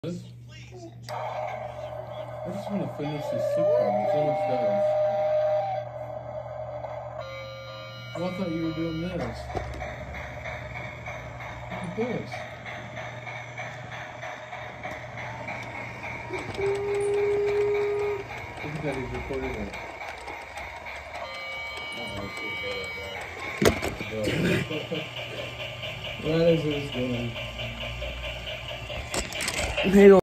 I just want to finish this sitcom. It's almost done. Oh, I thought you were doing this. Look at this. Look at that, he's recording it. What is this doing? Hey,